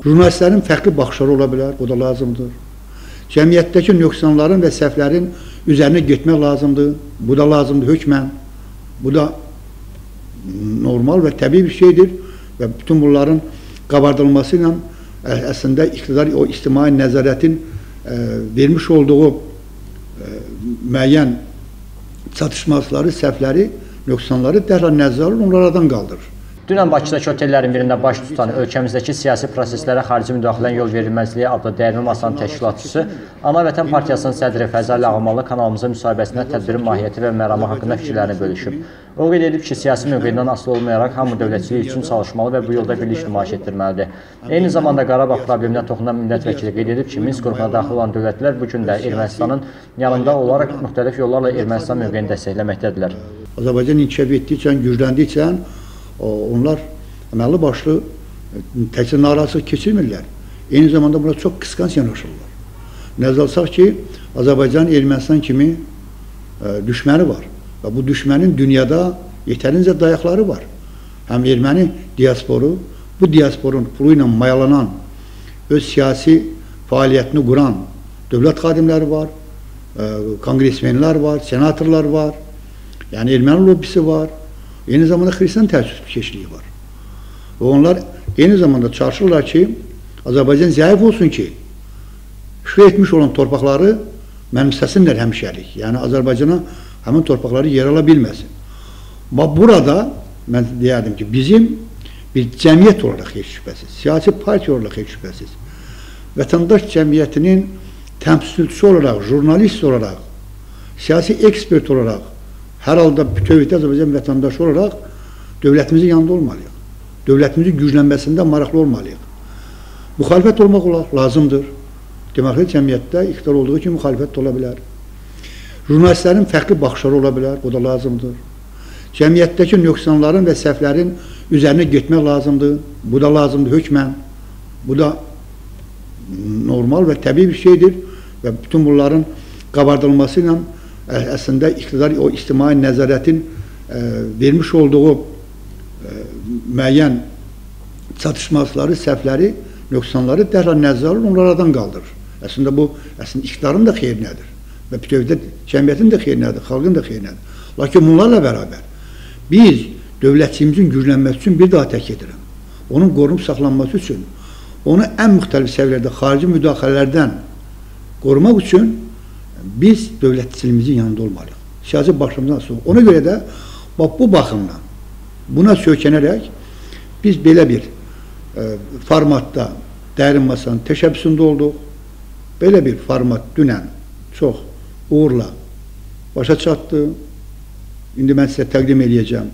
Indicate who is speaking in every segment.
Speaker 1: Jurnalistlərin fərqli baxışları ola bilər, o da lazımdır. Cəmiyyətdəki nöqsanların və səhvlərin üzərinə getmək lazımdır, bu da lazımdır hökmən. Bu da normal və təbii bir şeydir və bütün bunların qabardılması ilə əslində iqtidar o ictimai nəzarətin vermiş olduğu müəyyən çatışmazları, səhvləri, nöqsanları dərhal nəzərə alır, onları aradan qaldırır.
Speaker 2: Dünən Bakıdakı otellərin birində baş tutan ölkəmizdəki siyasi proseslərə xarici müdaxilənin yol verilməzliyi adlı dəyərli masanın təşkilatçısı Ana Vətən Partiyasının sədri Fəzəli Ağamalı kanalımıza müsahibəsində tədbirin mahiyyəti və məramı haqqında fikirlərini bölüşüb. O qeyd edib ki, siyasi mövqeyindən asılı olmayaraq hamı dövlətçilik üçün çalışmalı və bu yolda birlik nümayiş etdirməlidir. Eyni zamanda Qarabağ probleminə toxunan millət vəkili qeyd edib ki, Minsk qrupuna daxil olan dövlətlər bu gün də Ermənistanın yanında olaraq müxtəlif yollarla Ermənistan mövqeyini dəstəkləməkdədirlər.
Speaker 1: Azərbaycan inkişaf etdikcə, gücləndikcə onlar əməlli başlı təkcə narazılıq keçirmirlər. Eyni zamanda buna çox qısqanc yanaşırlar. Nəzər alsaq ki, Azərbaycan Ermənistan kimi düşməni var və bu düşmənin dünyada yetərincə dayaqları var. Həm erməni diasporu, bu diasporun pulu ilə mayalanan, öz siyasi fəaliyyətini quran dövlət xadimləri var, kongresmenlər var, senatorlar var, yəni erməni lobbisi var. Eyni zamanda xristian təəssübkeşliyi var. Və onlar eyni zamanda çalışırlar ki, Azərbaycan zəif olsun ki, işğal etmiş olan torpaqları mənimsəsinlər həmişəlik. Yəni Azərbaycana həmin torpaqları yer ala bilməsin. Burada mən deyərdim ki, bizim bir cəmiyyət olaraq heç şübhəsiz, siyasi partiya olaraq heç şübhəsiz, vətəndaş cəmiyyətinin təmsilçisi olaraq, jurnalist olaraq, siyasi ekspert olaraq, hər halda bütövlükdə Azərbaycan vətəndaşı olaraq dövlətimizin yanında olmalıyıq. Dövlətimizin güclənməsində maraqlı olmalıyıq. Müxalifət olmaq lazımdır. Demokratik cəmiyyətdə iqtidar olduğu kimi müxalifət ola bilər. Jurnalistlərin fərqli baxışları ola bilər, o da lazımdır. Cəmiyyətdəki nöqsanların və səhvlərin üzərinə getmək lazımdır, bu da lazımdır hökmən. Bu da normal və təbii bir şeydir və bütün bunların qabardılması ilə əslində iqtidar o ictimai nəzarətin vermiş olduğu müəyyən çatışmazları, səhvləri, nöqsanları dərhal nəzərə alır, onları aradan qaldırır. Əslində bu, iqtidarın da xeyrinədir və bütövlükdə cəmiyyətin də xeyrinədir, xalqın da xeyrinədir. Lakin bunlarla bərabər biz dövlətçiyimizin güclənməsi üçün bir daha tək edirəm. Onun qorunub saxlanması üçün, onu ən müxtəlif səviyyələrdə xarici müdaxilələrdən qorumaq üçün biz dövlətçilimizin yanında olmalıyıq. Siyasi baxımdan sonra. Ona görə də bu baxımdan buna söykənərək biz belə bir formatda dərin masanın təşəbbüsündə olduq. Belə bir format dünən çox uğurla başa çatdı. İndi mən sizə təqdim edəcəm.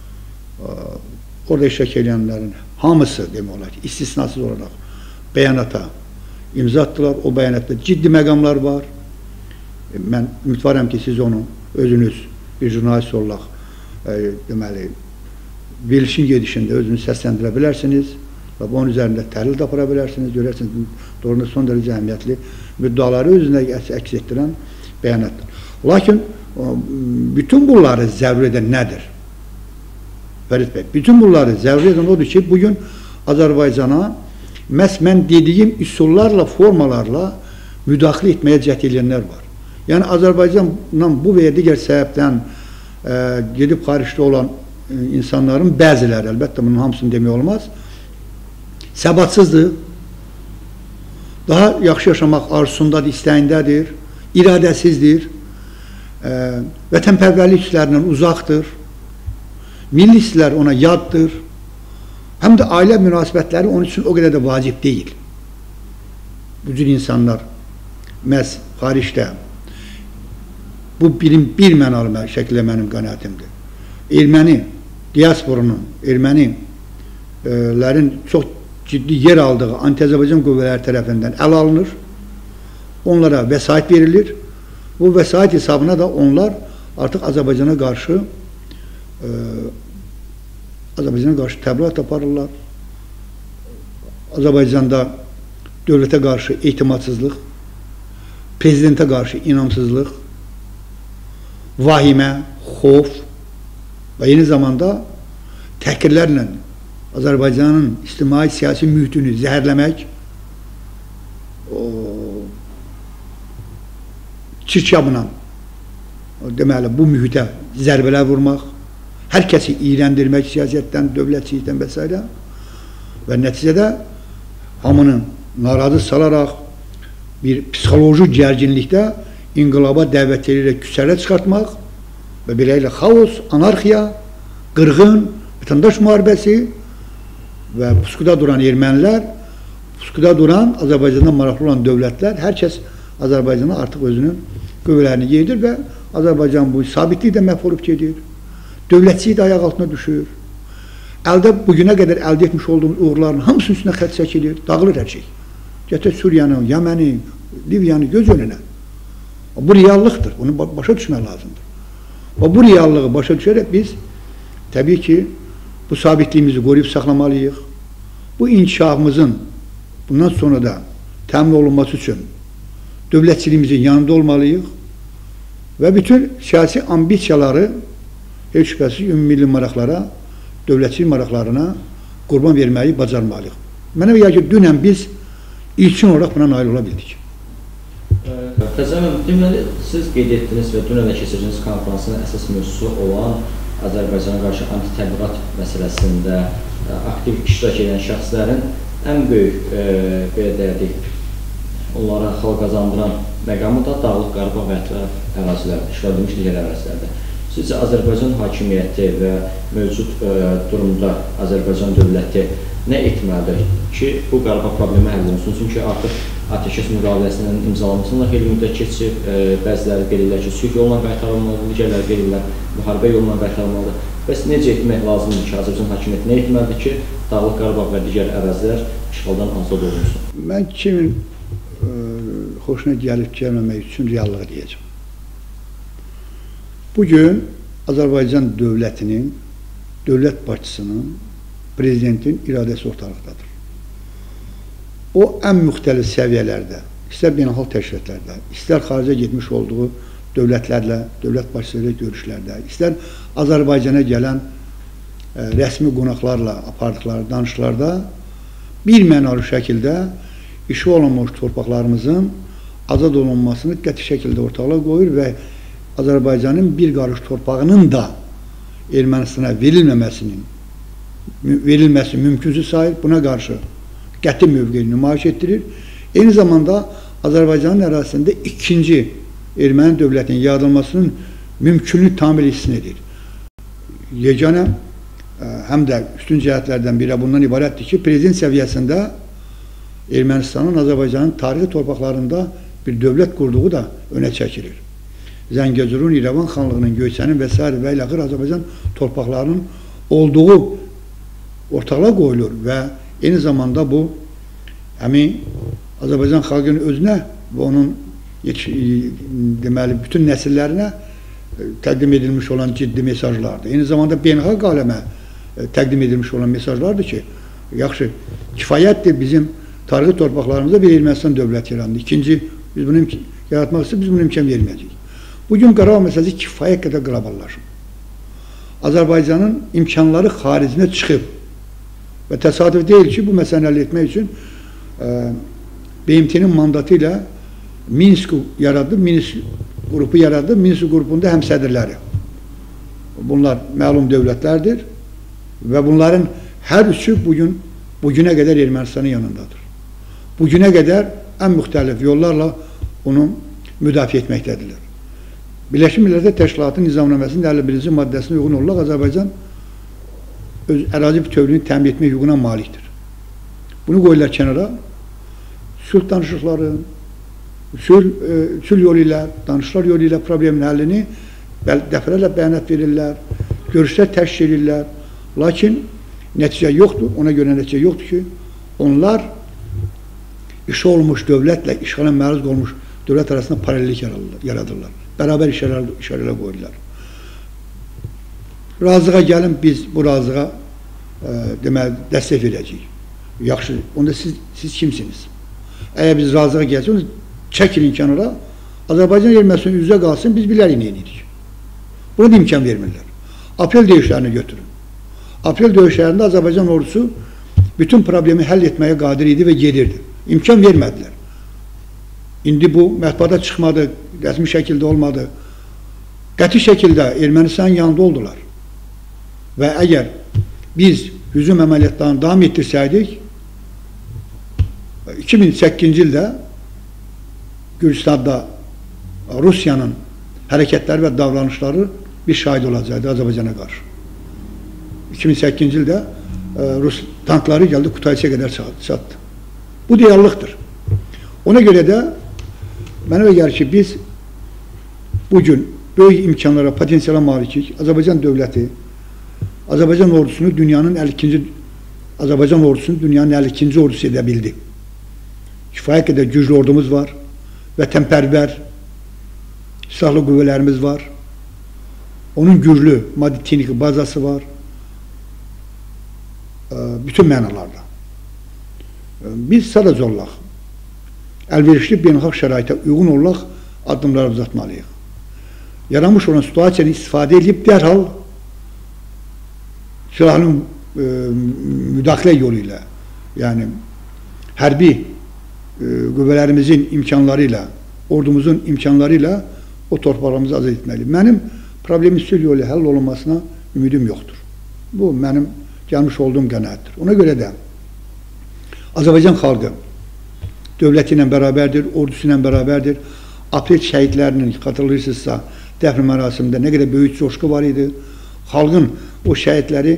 Speaker 1: Orada iştirak edənlərin hamısı demək olar ki, istisnasız olaraq bəyanata imza atdılar. O bəyanatda ciddi məqamlar var. Mən ümidvaram ki, siz onu özünüz bir jurnalist olaraq deməli, verilişin gedişində özünüz səsləndirə bilərsiniz və bunun üzərində təhlil də apara bilərsiniz, görərsiniz, doğrudan son dərəcə əhəmiyyətli müddaları özündə əks etdirən bəyanatdır. Lakin bütün bunları zəruri edən nədir? Fərid bəy, bütün bunları zəruri edən odur ki, bugün Azərbaycana məhz mən dediyim üsullarla, formalarla müdaxilə etməyə cəhd edənlər var. Yəni Azərbaycanla bu və ya digər səbəbdən gedib xaricdə olan insanların bəziləri, əlbəttə bunun hamısını demək olmaz, səbatsızdır, daha yaxşı yaşamaq arzusundadır, istəyindədir, iradəsizdir, vətənpərvərlik hisslərindən uzaqdır, milli hisslər ona yaddır, həm də ailə münasibətləri onun üçün o qədər də vacib deyil. Bu cür insanlar məhz xaricdə bu bir mənalı şəkildə mənim qənaətimdir. Erməni diasporunun, ermənilərin çox ciddi yer aldığı anti-Azərbaycan qüvvələri tərəfindən əl alınır, onlara vəsait verilir. Bu vəsait hesabına da onlar artıq Azərbaycana qarşı təbliğat aparırlar. Azərbaycanda dövlətə qarşı etimadsızlıq, prezidentə qarşı inamsızlıq, vahimə, xof və eyni zamanda təhqirlərlə Azərbaycanın ictimai siyasi mühitini zəhərləmək, çirkabla deməli, bu mühitə zərbələr vurmaq, hər kəsi iyrəndirmək siyasətdən, dövlətçilikdən və s. Və nəticədə hamını narazı salaraq bir psixoloji gərginlikdə inqilaba dəvət edərək küçələrə çıxartmaq və beləliklə xaos, anarxiya, qırğın, vətəndaş müharibəsi və puskuda duran ermənilər, puskuda duran Azərbaycanda maraqlı olan dövlətlər, hər kəs Azərbaycana artıq özünün qüvvələrini yedir və Azərbaycan bu sabitlik də məhv olub gedir. Dövlətçilik də ayaq altına düşür. Əldə bugünə qədər əldə etmiş olduğumuz uğurların hamısının üstünə xətt çəkilir, dağılır hər şey. Gətir Suriyanı, Yəməni, Liviyanı göz önünə. Bu reallıqdır, bunu başa düşmək lazımdır. Və bu reallığı başa düşərək biz təbii ki, bu sabitliyimizi qoruyub saxlamalıyıq. Bu inkişafımızın bundan sonra da təmin olunması üçün dövlətçiliyimizin yanında olmalıyıq və bütün siyasi ambisiyaları heç şübhəsiz ümummilli maraqlara, dövlətçilik maraqlarına qurban verməyi bacarmalıyıq. Mənə gəlir ki, dünən biz ilkin olaraq buna nail ola bildik.
Speaker 3: Təzəmən, deməli, siz qeyd etdiniz və dünən də keçirəcəyiniz konferansının əsas mövzusu olan Azərbaycana qarşı anti-təbliğat məsələsində aktiv iştirak edən şəxslərin ən böyük, belə deyək, onlara xalq qazandıran məqamı da Dağlıq Qarabağ və ətraf ərazilərdir, işğal edilmiş digər ərazilərdir. Sizcə Azərbaycan hakimiyyəti və mövcud durumda Azərbaycan dövləti nə etməlidir ki, bu Qarabağ problemi həll olunsun? Çünki artıq atəşkəs müqaviləsinin imzalanmasına xeyli müddət keçib, bəziləri qeyd edirlər ki, sülh yolla qaytarılmalıdır, digərləri qeyd edirlər, müharibə yolla qaytarılmalıdır. Bəs necə etmək lazımdır ki, Azərbaycan hakimiyyəti nə etməlidir ki, Dağlıq Qarabağ və digər ərazilər işğaldan azad olunsun?
Speaker 1: Mən kimin xoşuna gəlib-gəlməmək üçün reallığı deyəcəm. Bugün Azərbaycan dövlətinin, dövlət başçısının, prezidentin iradəsi ortalıqdadır. O, ən müxtəlif səviyyələrdə, istər beynəlxalq təşkilatlarda, istər xaricə getmiş olduğu dövlətlərlə, dövlət başçılarıyla görüşlərdə, istər Azərbaycana gələn rəsmi qonaqlarla apardıqları danışıqlarda bir mənalı şəkildə işi olunmuş torpaqlarımızın azad olunmasını qəti şəkildə ortalığa qoyur və Azərbaycanın bir qarış torpağının da Ermənistana verilməsi mümkünsüz sayır, buna qarşı qəti mövqeyi nümayiş etdirir. Eyni zamanda Azərbaycanın ərazisində ikinci erməni dövlətinin yaradılmasının mümkünlüyü tamil hissin edir. Yeganə həm də üstün cəhətlərdən biri bundan ibarətdir ki, prezident səviyyəsində Ermənistanın Azərbaycanın tarixi torpaqlarında bir dövlət qurduğu da önə çəkilir. Zəngəzurun, İrəvan xanlığının, Göyçənin və s. və ilaxır Azərbaycan torpaqlarının olduğu ortalığa qoyulur və eyni zamanda bu həmin Azərbaycan xalqının özünə və onun deməli bütün nəsillərinə təqdim edilmiş olan ciddi mesajlardır. Eyni zamanda beynəlxalq aləmə təqdim edilmiş olan mesajlardır ki, yaxşı, kifayətdir bizim tarixi torpaqlarımızda bir Ermənistan dövləti yarandı. İkinci, biz bunu yaratmaq istəyir, biz bunu imkan verməyəcəyik. Bugün Qarabağ məsələsi kifayət qədər qloballaşıb. Azərbaycanın imkanları xaricinə çıxıb və təsadüf deyil ki, bu məsələni əldə etmək üçün BMT-nin mandatı ilə Minsk yaradı, Minsk qrupu yaradı, Minsk qrupunda həm sədrləri. Bunlar məlum dövlətlərdir və bunların hər üçü bugünə qədər Ermənistanın yanındadır. Bugünə qədər ən müxtəlif yollarla onu müdafiə etməkdədirlər. Birləşmiş Millətlər Təşkilatının nizamnaməsinin 51-ci maddəsinə uyğun olaraq Azərbaycan öz ərazi bütövlüyünü təmin etmək hüququna malikdir. Bunu qoyurlar kənara, sülh danışıqları, sülh yolu ilə, danışıqlar yolu ilə problemin həllini dəfələrlə bəyanat verirlər, görüşlər təşkil edirlər. Lakin nəticə yoxdur, ona görə nəticə yoxdur ki, onlar işi olmuş dövlətlə işğala məruz olmuş dövlət arasında paralellik yaradırlar. Bərabər işarələr qoyurlar. Razılığa gəlin, biz bu razılığa deməli, dəstək verəcəyik. Yaxşı, onda siz kimsiniz? Əgər biz razılığa gəlsək, çəkilin kənara, Azərbaycan Ermənistan üzrə qalsın, biz bilərik nə edirik. Buna da imkan vermirlər. Apel deyişlərini götürün. Aprel döyüşlərində Azərbaycan ordusu bütün problemi həll etməyə qadir idi və gedirdi. İmkan vermədilər. İndi bu mətbuata çıxmadı, rəsmi şəkildə olmadı. Qəti şəkildə Ermənistanın yanında oldular. Və əgər biz hücum əməliyyatlarını davam etdirsəydik, 2008-ci ildə Gürcistanda Rusiyanın hərəkətləri və davranışları bir şahid olacaqdı Azərbaycana qarşı. 2008-ci ildə Rus tankları gəldi, Kutaisiyə qədər çatdı. Bu reallıqdır. Ona görə də mənə elə gəlir ki, biz bugün böyük imkanlara, potensiala malikik. Azərbaycan dövləti, Azərbaycan ordusunu dünyanın 52-ci ordusu edə bildi. Kifayət qədər güclü ordumuz var, vətənpərvər silahlı qüvvələrimiz var. Onun güclü maddi-texniki bazası var. Bütün mənalarda. Biz sadəcə olaraq əlverişli beynəlxalq şəraitə uyğun olaraq addımları uzatmalıyıq. Yaranmış olan situasiyanı istifadə edib dərhal silahlı müdaxilə yolu ilə, yəni hərbi qüvvələrimizin imkanları ilə, ordumuzun imkanları ilə o torpaqlarımızı azad etməli. Mənim problemin sülh yolu ilə həll olunmasına ümidim yoxdur. Bu, mənim gəlmiş olduğum qənaətdir. Ona görə də Azərbaycan xalqı dövləti ilə bərabərdir, ordusu ilə bərabərdir. Aprel şəhidlərinin, xatırlayırsınızsa, dəfn mərasimində nə qədər böyük coşqu var idi. Xalqın o şəhidləri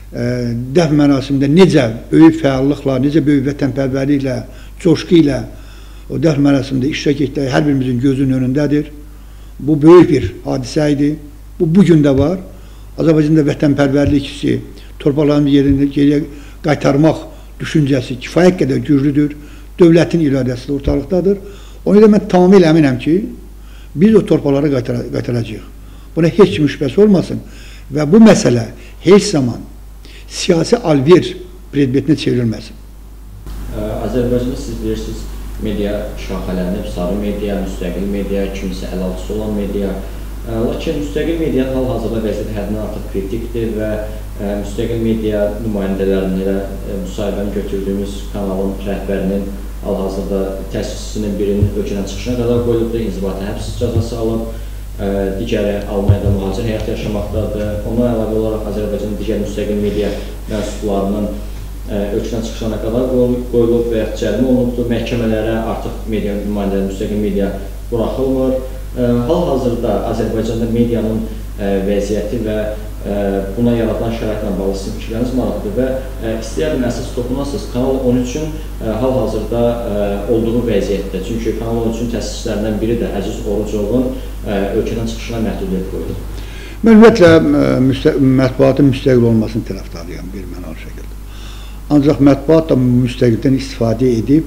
Speaker 1: dəfn mərasimində necə böyük fəallıqla, necə böyük vətənpərvərliklə, coşqu ilə o dəfn mərasimində iştirak etdiyi hər birimizin gözünün önündədir. Bu böyük bir hadisə idi. Bu, bugün də var. Azərbaycanda vətənpərvərlik hissi, torpaqlarımızı yerində geriyə qaytarmaq düşüncəsi kifayət qədər güclüdür. Dövlətin iradəsi də ortalıqdadır. Ona görə mən tamamilə əminəm ki, biz o torpaqları qaytaracağıq. Buna heç müşbəsi olmasın və bu məsələ heç zaman siyasi alver predmetinə çevrilməsin.
Speaker 3: Azərbaycanda siz bilirsiniz, media şaxələnib, sarı media, müstəqil media, kimisə əlaltısı olan media. Lakin müstəqil media hal-hazırda vəziyyəti həddindən artıq kritikdir və müstəqil media nümayəndələrinin elə müsahibəni götürdüyümüz kanalın rəhbərinin hal-hazırda təsisçisinin birinin ölkədən çıxışına qədər qoyulubdur, inzibati həbs cəzası alıb, digəri Almaniyada mühacir həyat yaşamaqdadır. Ona əlavə olaraq Azərbaycanın digər müstəqil media mənsublarının ölkədən çıxışına qədər qoyulub və yaxud cərimə olunubdur. Məhkəmələrə artıq media nümayəndələri, müstəqil media buraxılmır. Hal-hazırda Azərbaycanda medianın vəziyyəti və buna yaradılan şəraitlə bağlı sizin fikirləriniz maraqlıdır və istəyərdim əsas toxunasınız Kanal 13-ün hal-hazırda olduğu vəziyyətdə. Çünki Kanal 13-ün təsisçilərindən biri də Əziz Orucovun ölkədən çıxışına məhdudiyyət qoydu.
Speaker 1: Mən ümumiyyətlə mətbuatın müstəqil olmasının tərəfdarıyam bir mənalı şəkildə. Ancaq mətbuat da müstəqildən istifadə edib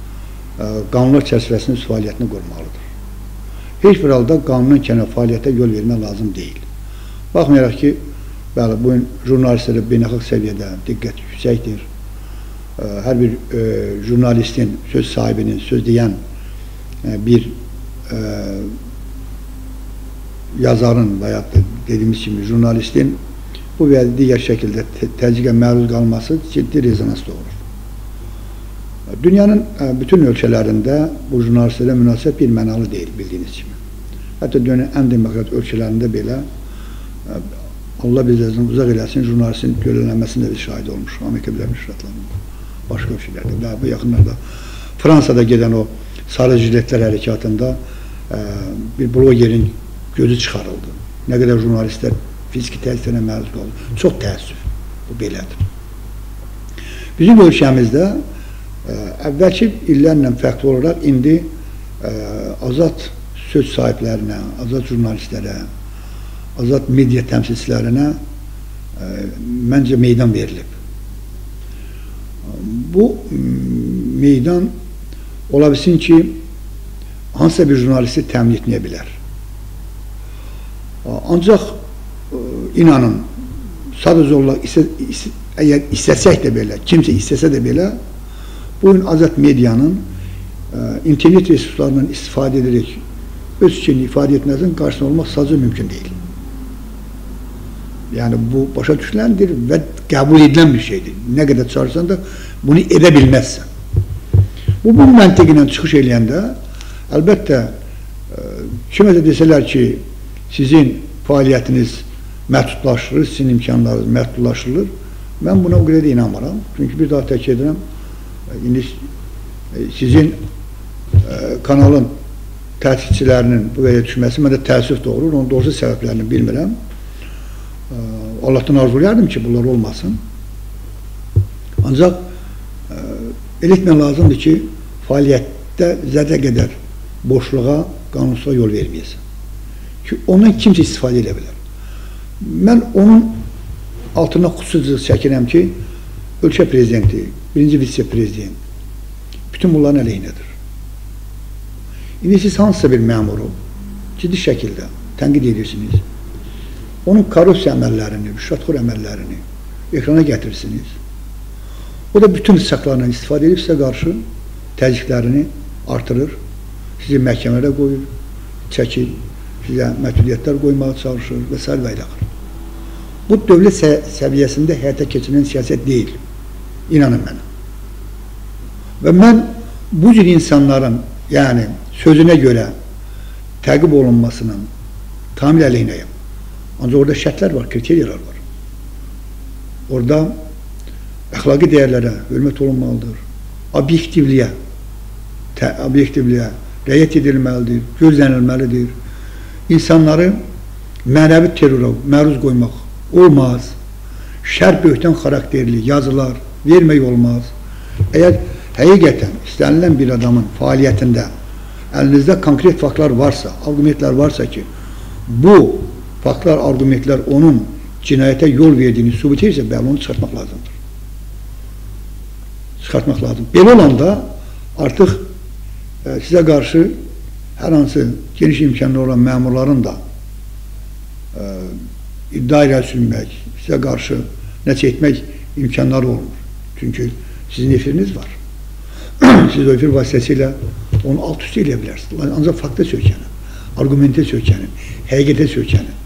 Speaker 1: qanunlar çərçivəsinin fəaliyyətini qorumalıdır. Heç bir halda qanunun kənar fəaliyyətə yol vermək lazım deyil. Baxmayaraq ki, bəli, bu gün jurnalistlərə beynəlxalq səviyyədə diqqət yüksəkdir. Hər bir jurnalistin, söz sahibinin, söz deyən bir yazarın və ya dediyimiz kimi jurnalistin bu və digər şəkildə təzyiqə məruz qalması ciddi rezonans doğurur. Dünyanın bütün ölkələrində bu jurnalistlərə münasibət bir mənalı deyil, bildiyiniz kimi. Hətta dünyanın ən demokrat ölkələrində belə Allah bizlərdən uzaq eləsin, jurnalistin görülənməsində bir şahid olmuş. Amerika Birləşmiş Ştatlarında, başqa ölkələrdə və bu yaxınlarda Fransada gedən o sarı jiletlər hərəkatında bir blogerin gözü çıxarıldı. Nə qədər jurnalistlər fiziki təhlükəyə məruz qaldı. Çox təəssüf, bu belədir. Bizim ölkəmizdə əvvəlki illərlə fərqli olaraq indi azad söz sahiblərinə, azad jurnalistlərə, azad media təmsilçilərinə məncə meydan verilib. Bu meydan ola bilsin ki, hansısa bir jurnalisti təmin etməyə bilər. Ancaq inanın, sadəcə olaraq əgər istəsək də belə, kimsə istəsə də belə, bu gün azad medianın internet resurslarından istifadə edərək öz fikrini ifadə etməsinin qarşısında olmaq sadəcə mümkün deyil. Yəni bu başa düşüləndir və qəbul edilən bir şeydir. Nə qədər çağırsan da bunu edə bilməzsən. Bu məntiqlə çıxış eləyəndə əlbəttə kiməsə desələr ki, sizin fəaliyyətiniz məhdudlaşdırır, sizin imkanlarınız məhdudlaşdırılır. Mən buna o qədər də inanmıram. Çünki bir daha tək edirəm, indi sizin kanalın təsisçilərinin bu vəziyyətə düşməsi məndə təəssüf doğurur. Onun doğrusu səbəblərini bilmirəm. Allahdan arzulayardım ki, bunlar olmasın. Ancaq elə etmək lazımdır ki, fəaliyyətdə zərrə qədər boşluğa, qanunsuzluğa yol verməyəsən. Ki, ondan kimsə istifadə edə bilər. Mən onun altına xüsusilə çəkirəm ki, ölkə prezidenti, birinci vitse-prezident bütün bunların əleyhinədir. İndi siz hansısa bir məmuru ciddi şəkildə tənqid edirsiniz. Onun korrupsiya əməllərini, rüşvətxor əməllərini ekrana gətirirsiniz. O da bütün rısaqlarından istifadə edib sizə qarşı təzyiqlərini artırır, sizi məhkəmələrə qoyur, çəkir, sizə məhdudiyyətlər qoymağa çalışır və s. və ilə. Bu dövlət səviyyəsində həyata keçirilən siyasət deyil, inanın mənə. Və mən bu cür insanların, yəni sözünə görə təqib olunmasının tamil əleyhinəyəm. Ancaq orada şərtlər var, kriteriyalar var. Orada əxlaqi dəyərlərə hörmət olunmalıdır, obyektivliyə riayət edilməlidir, gözlənilməlidir. İnsanları mənəvi terrora məruz qoymaq olmaz. Şər böhtən xarakterli yazılar vermək olmaz. Əgər həqiqətən istənilən bir adamın fəaliyyətində əlinizdə konkret faktlar varsa, argumentlər varsa ki, bu faktlar, argumentlər onun cinayətə yol verdiyini sübut edirsə, bəli, onu çıxartmaq lazımdır. Çıxartmaq lazım. Belə olanda artıq sizə qarşı hər hansı geniş imkanlı olan məmurların da iddia ilə sürmək, sizə qarşı nəsə etmək imkanları olmur. Çünki sizin efiriniz var. Siz o efir vasitəsilə onu alt üstü eləyə bilərsiniz. Ancaq fakta söykənin, argumente söykənin, həqiqətə söykənin.